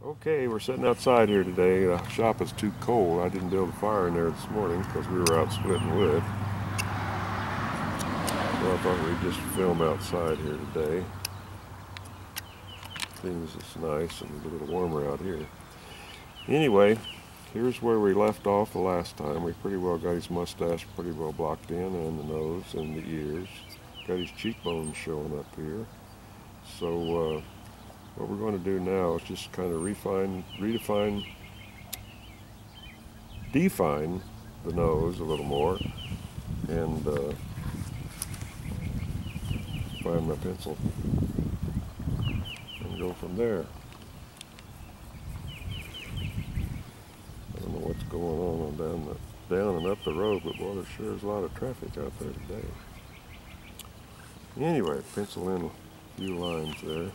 Okay, we're sitting outside here today. The shop is too cold. I didn't build a fire in there this morning because we were out splitting wood. So I thought we'd just film outside here today. Things is nice and a little warmer out here. Anyway, here's where we left off the last time. We pretty well got his mustache pretty well blocked in, and the nose and the ears. Got his cheekbones showing up here. So what we're going to do now is just kind of define the nose a little more, and find my pencil and go from there. I don't know what's going on down and up the road, but boy, there sure is a lot of traffic out there today. Anyway, pencil in a few lines there.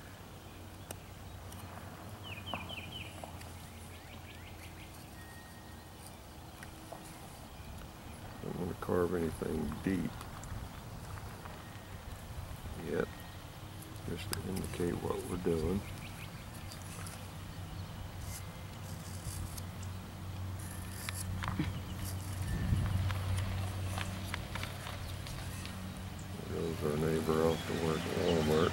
Don't want to carve anything deep yet, just to indicate what we're doing. There goes our neighbor off to work at Walmart.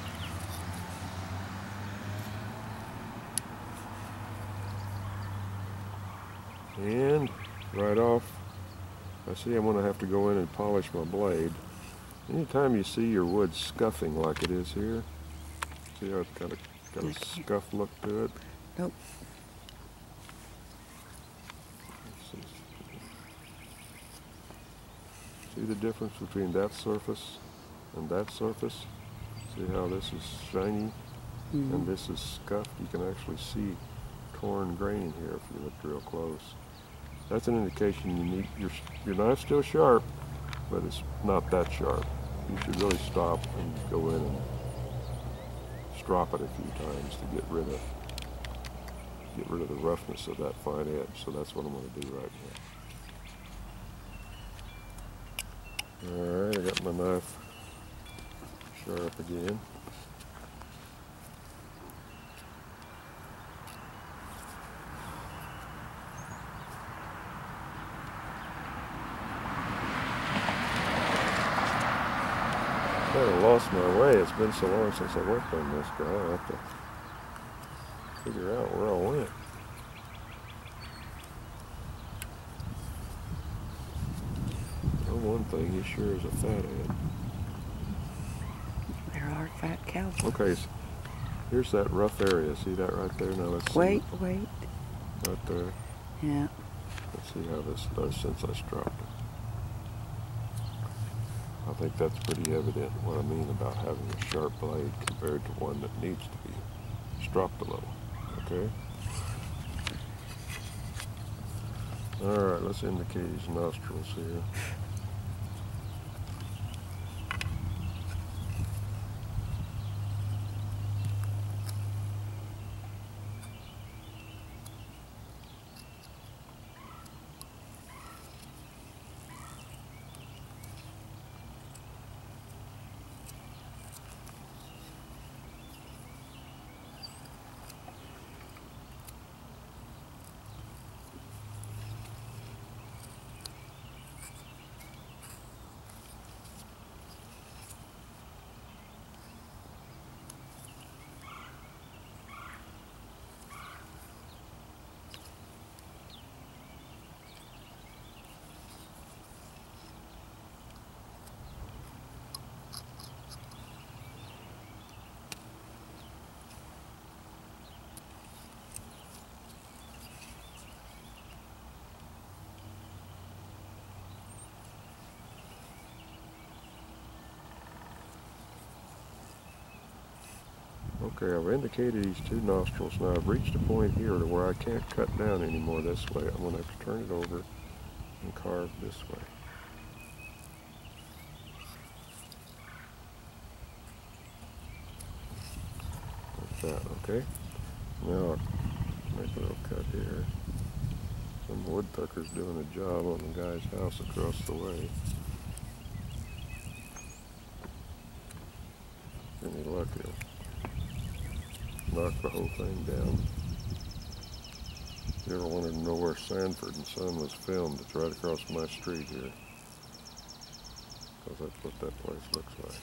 And right off, I see I'm going to have to go in and polish my blade. Anytime you see your wood scuffing like it is here, see how it's got a scuff look to it? Nope. See the difference between that surface and that surface? See how this is shiny and this is scuffed? You can actually see torn grain here if you look real close. That's an indication you need your knife's still sharp, but it's not that sharp. You should really stop and go in and strop it a few times to get rid of the roughness of that fine edge. So that's what I'm going to do right now. Alright, I got my knife sharp again. I kind of lost my way. It's been so long since I worked on this guy. I have to figure out where I went. One thing, he sure is a fathead. There are fat cows. Okay, so here's that rough area. See that right there? Now let's see. Wait. Right there. Yeah. Let's see how this does since I stropped it. I think that's pretty evident what I mean about having a sharp blade compared to one that needs to be stropped a little. Okay? Alright, let's indicate his nostrils here. Okay, I've indicated these two nostrils. Now I've reached a point here to where I can't cut down anymore this way. I'm going to have to turn it over and carve this way. Like that, okay? Now I'll make a little cut here. Some woodpecker's doing a job on the guy's house across the way. Any luck here? knock the whole thing down. If you ever wanted to know where Sanford and Son was filmed, it's right across my street here. Because that's what that place looks like.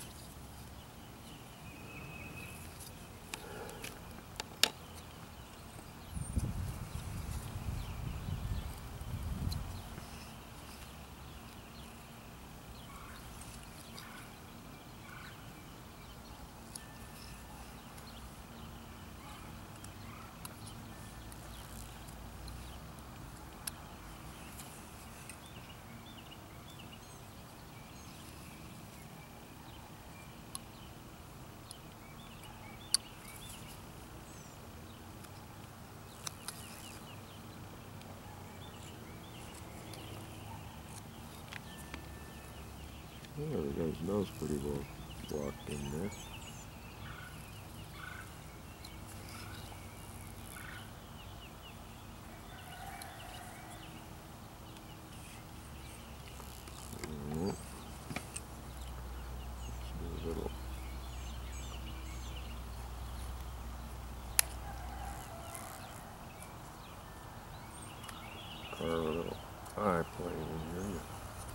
There we go, his nose pretty well locked in there. Let's do a little carve a little eye plane in here.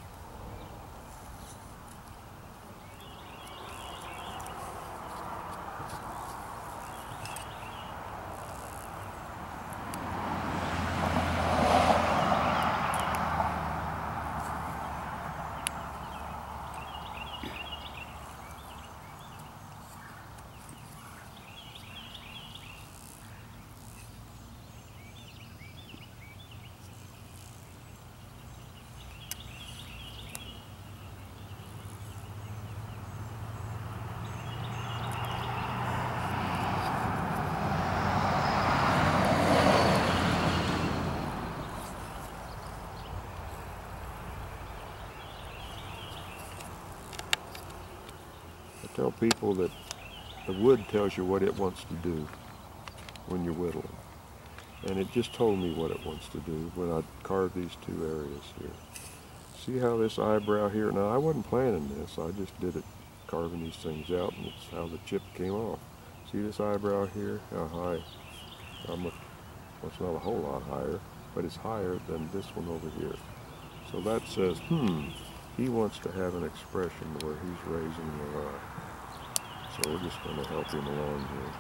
I tell people that the wood tells you what it wants to do when you're whittling. And it just told me what it wants to do when I carved these two areas here. See how this eyebrow here, now I wasn't planning this, I just did it carving these things out, and it's how the chip came off. See this eyebrow here, how high, well, it's not a whole lot higher, but it's higher than this one over here. So that says, he wants to have an expression where he's raising the eye. So we're just going to help him along here.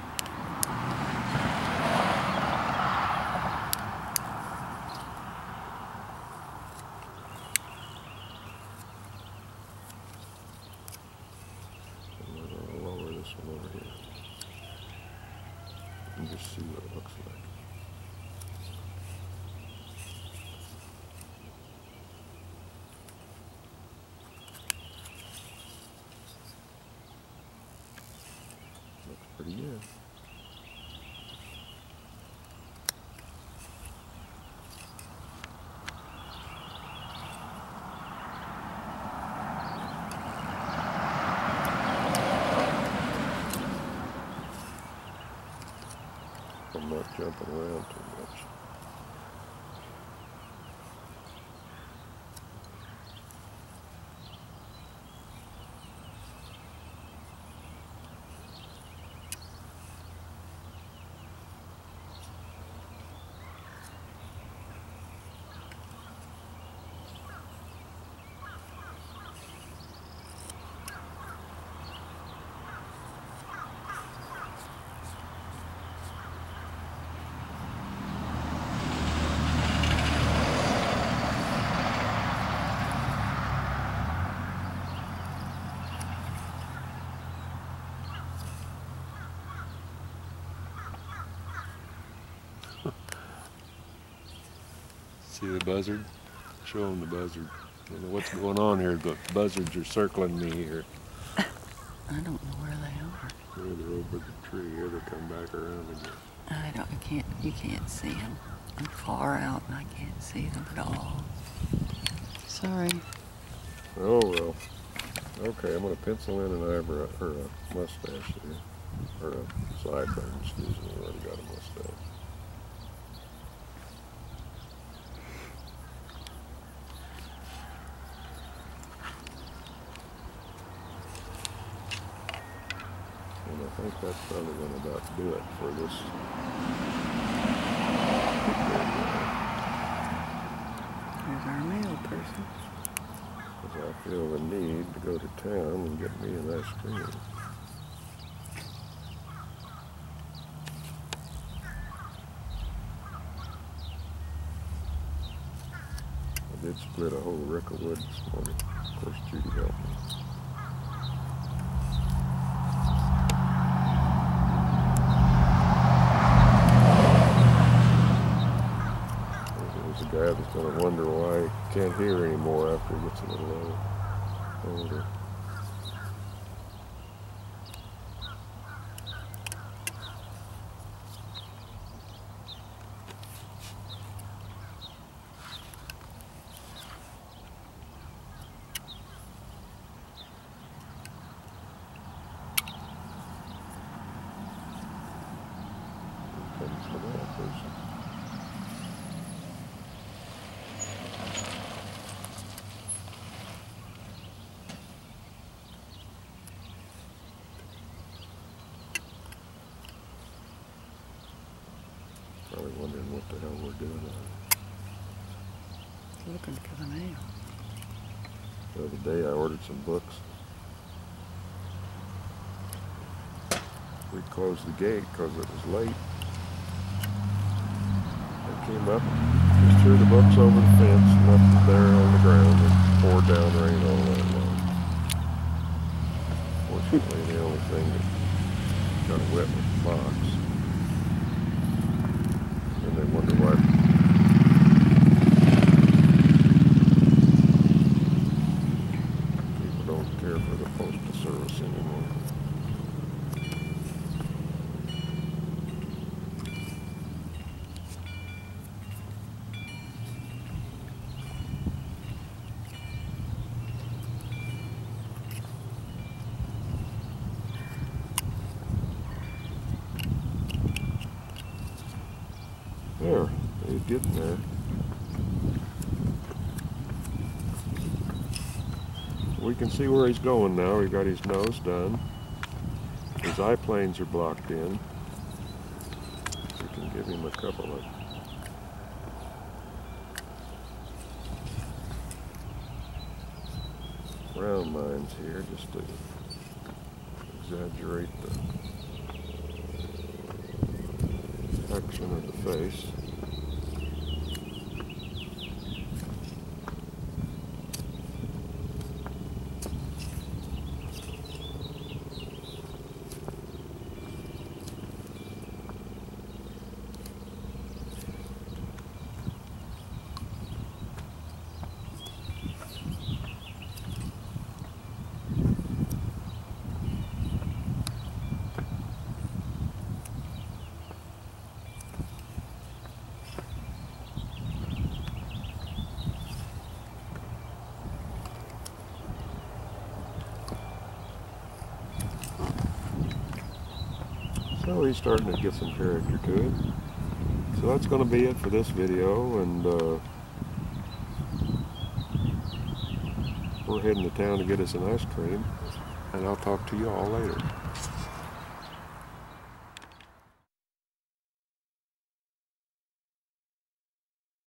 And we're going to lower this one over here and just see what it looks like. Pretty good. I'm not jumping around too much. See the buzzard? Show them the buzzard. I don't know what's going on here, but buzzards are circling me here. I don't know where they are. They're over the tree here. They come back around again. You can't see them. I'm far out and I can't see them at all. Sorry. Oh well. Okay, I'm going to pencil in an eyebrow, or a mustache here. Or a sideburn, excuse me. I already got a mustache. And I think that's probably going to about do it for this. There's our mail person. Because I feel the need to go to town and get me an ice cream. I did split a whole rick of wood this morning. Of course, Judy helped me. There's a guy that's going to wonder why he can't hear anymore after he gets a little older. Comes the mail person. Probably wondering what the hell we're doing out Looking for the mail. here. The other day I ordered some books. We closed the gate because it was late. I came up, just threw the books over the fence and left them there on the ground and poured down rain all night long. Fortunately, the only thing that got wet was the box. And they wonder why people don't care for the postal service anymore. There, he's getting there. We can see where he's going now. He got his nose done. His eye planes are blocked in. We can give him a couple of round lines here just to exaggerate the action of the face. So he's starting to get some character to it. So that's going to be it for this video, and we're heading to town to get us an ice cream, and I'll talk to you all later.